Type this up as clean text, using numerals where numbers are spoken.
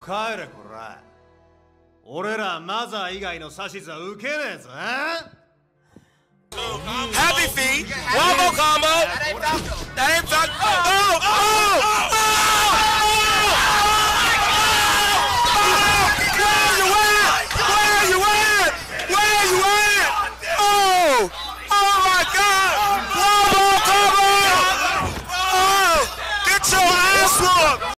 帰れこら。俺らマザー以外の指図は受けねえぞ。 Happy feet, one more combo. That ain't Falco.